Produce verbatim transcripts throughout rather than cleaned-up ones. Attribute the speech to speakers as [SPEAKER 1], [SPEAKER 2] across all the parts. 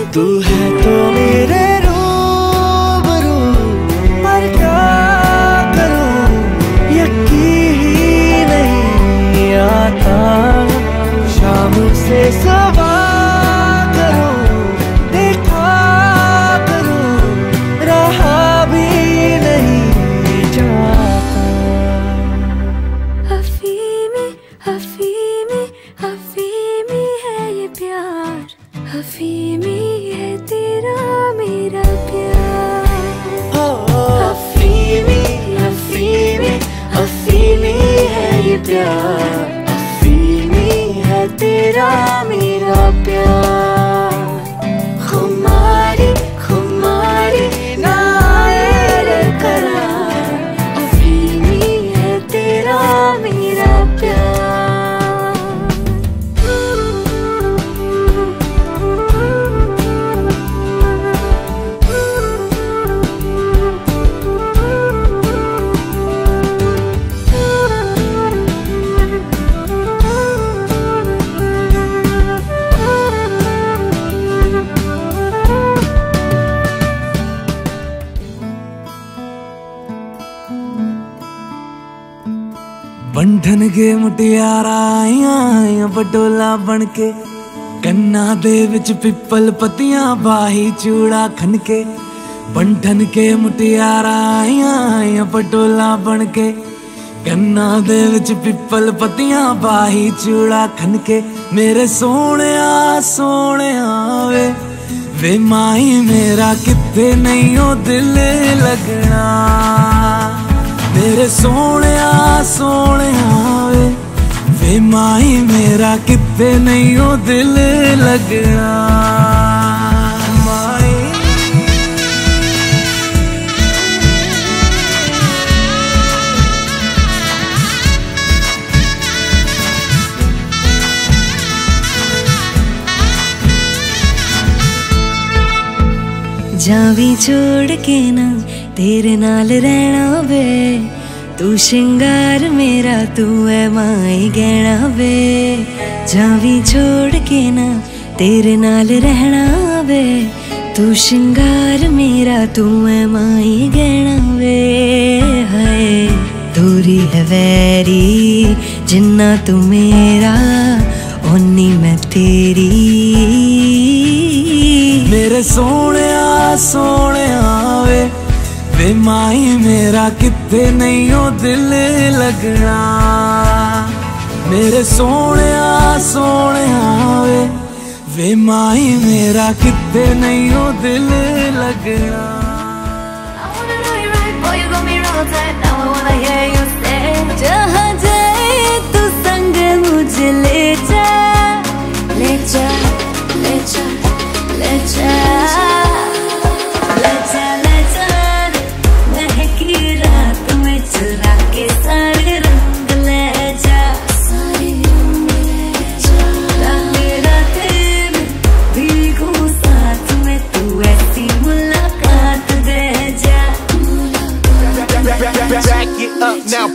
[SPEAKER 1] तू है तो मेरे रूबरू, पर क्या करूं यकीन ही नहीं आता। शाम से सवा करूं, देखा करूं, रहा भी नहीं जाता।
[SPEAKER 2] हफीमी हफीमी हफीमी है ये प्यार, हफीमी है तेरा मेरा प्यार।
[SPEAKER 1] हफीमी हफीमी हफीमी है ये प्यार, हफीमी है तेरा मेरा प्यार। खुमारी खुमारी ना आए रे करार, हफीमी है तेरा मेरा प्यार।
[SPEAKER 3] बंधन के मुटियारा आइया आइया पटोला बन के, कन्ना दे विच पिपल पतियां बाही चूड़ा खन के। बंधन के मुटियारा आइया आइया पटोला बन के, कन्ना दे विच पिपल पतियां बाही चूड़ा खन के। मेरे सोने सोने वे वे माही मेरा किथे नहीं ओ दिल लगना। मेरे सोने सोने वे वे माही मेरा किथे नहीं ओ दिल लगना। माही
[SPEAKER 2] जावी छोड़ के ना तेरे नाल रहना वे, तू श्रृंगार मेरा तू है माई गहना वे। जावी छोड़ के ना तेरे नाल रहना वे, तू श्रृंगार मेरा तू है माई गहना वे। हाय दूरी है वैरी जिन्ना तू मेरा, ओनी मैं तेरी।
[SPEAKER 3] मेरे सोने सोने वे वे माही मेरा किथे नहीं ओ दिल लगना। मेरे सोने सोने वे वे माही मेरा किथे नहीं ओ दिल लगना।
[SPEAKER 2] जहाँ जाए तू संग मुझे ले जा, ले जा ले जा ले जा ले जा ले जा। महकी रात में चुरा के सारे रंग ले जा, सारे रंग ले जा। रातें रातें में भीगूं साथ में, तू ऐसी मुलाकात दे जा।
[SPEAKER 4] Back it up now.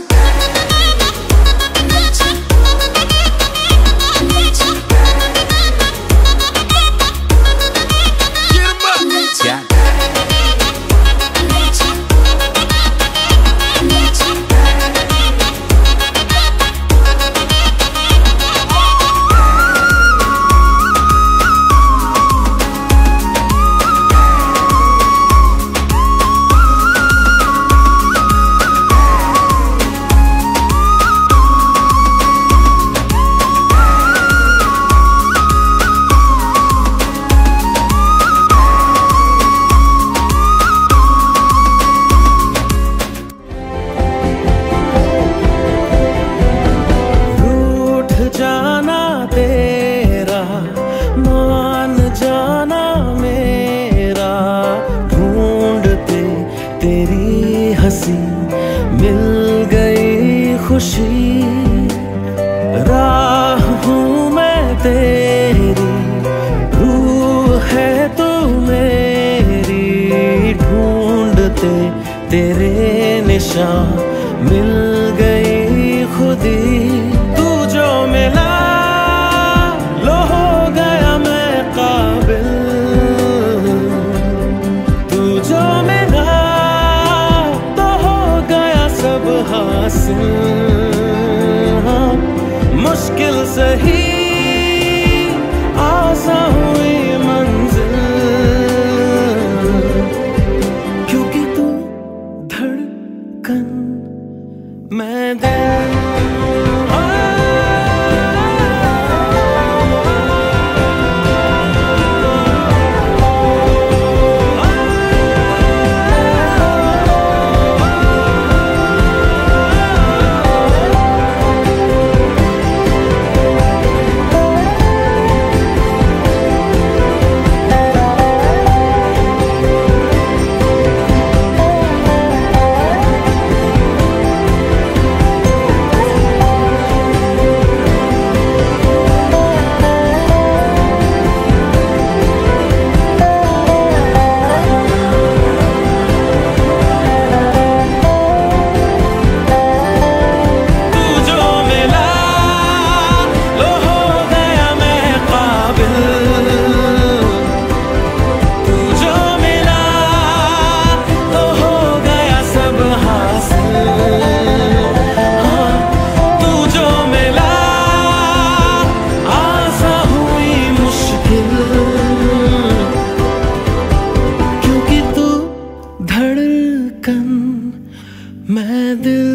[SPEAKER 1] हंसी मिल गई खुशी, राह हूँ मैं तेरी, रूह है तू मेरी, ढूंढते तेरे निशान मिल गई खुदी। तू जो मिला लो हो गया मैं काबिल, सब हासिल, हाँ, मुश्किल सही आसान हुई मंजिल, क्योंकि तू धड़कन मैं दिल। मैं दिल।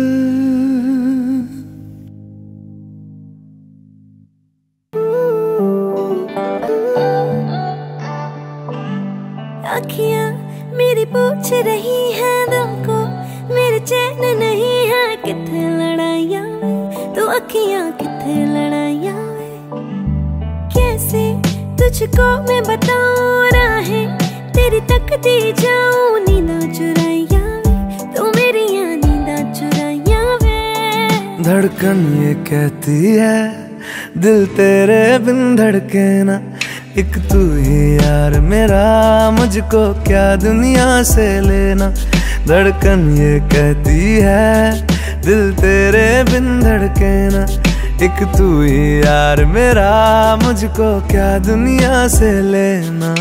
[SPEAKER 2] अखियाँ मेरी पूछ रही हैं दिल को, मेरे चैन नहीं है किथे लड़ाइयाँ में, तो अखियाँ किथे लड़ाइयाँ में। कैसे तुझको मैं बताऊँ राहें तेरी तकती जाऊँ नींदा चुराइयाँ में, तो मेरी यहाँ नींदा चुराइयाँ में।
[SPEAKER 3] धड़कन ये कहती है दिल तेरे बिन धड़के ना, एक तू ही यार मेरा, मुझको क्या दुनिया से लेना। धड़कन ये कहती है दिल तेरे बिन धड़के ना, एक तू ही यार मेरा, मुझको क्या दुनिया से लेना।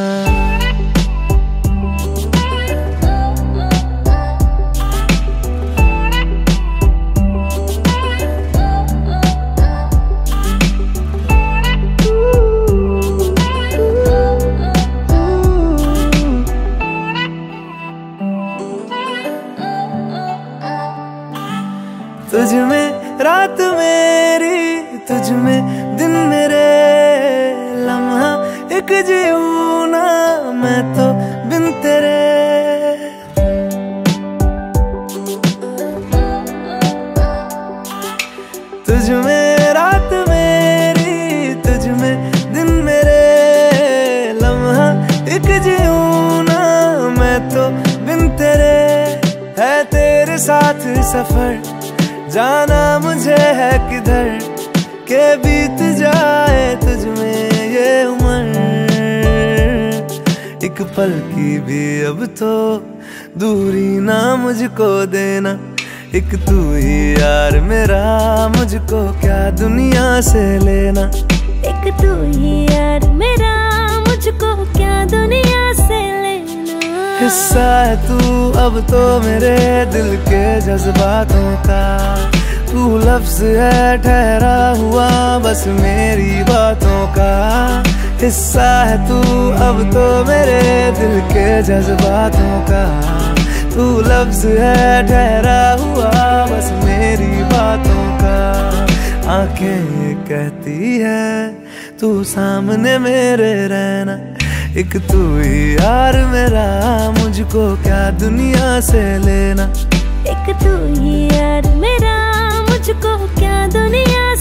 [SPEAKER 3] तुझ में रात मेरी, तुझ में दिन मेरे, लम्हा एक जीऊँ ना मैं तो बिन तेरे। तुझ में रात मेरी, तुझ में दिन मेरे, लम्हा एक जीऊँ ना मैं तो बिन तेरे। है तेरे साथ सफर जाना मुझे है किधर, के बीत जाए तुझ में ये उम्र। एक पल की भी अब तो दूरी ना मुझको देना, एक तू ही यार मेरा, मुझको क्या दुनिया से लेना।
[SPEAKER 2] एक तू ही यार मेरा, मुझको क्या दुनिया से लेना।
[SPEAKER 3] हिस्सा है तू अब तो मेरे दिल के जज्बातों का, तू लफ्ज है ठहरा हुआ बस मेरी बातों का। हिस्सा है तू अब तो मेरे दिल के जज्बातों का, तू लफ्ज है ठहरा हुआ बस मेरी बातों का। आंखें ये कहती है तू सामने मेरे रहना, एक तू ही यार मेरा, मुझको क्या दुनिया से लेना।
[SPEAKER 2] एक तू ही यार मेरा, मुझको क्या दुनिया